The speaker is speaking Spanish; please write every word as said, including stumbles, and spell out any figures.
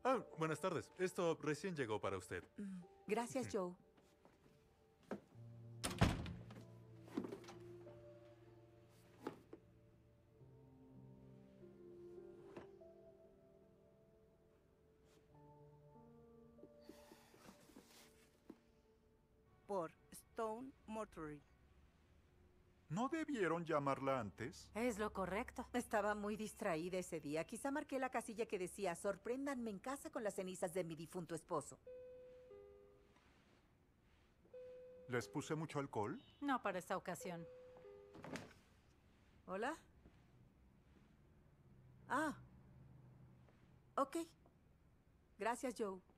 Ah, buenas tardes. Esto recién llegó para usted. Mm, Gracias, Joe. Por Stone Mortuary. ¿No debieron llamarla antes? Es lo correcto. Estaba muy distraída ese día. Quizá marqué la casilla que decía, sorpréndanme en casa con las cenizas de mi difunto esposo. ¿Les puse mucho alcohol? No para esta ocasión. ¿Hola? Ah. Ok. Gracias, Joe.